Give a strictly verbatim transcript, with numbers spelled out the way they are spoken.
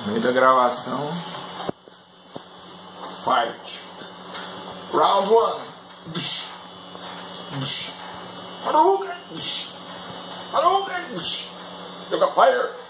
No meio da gravação. Fight. Round one. Hadouken! Hadouken! Joga fire!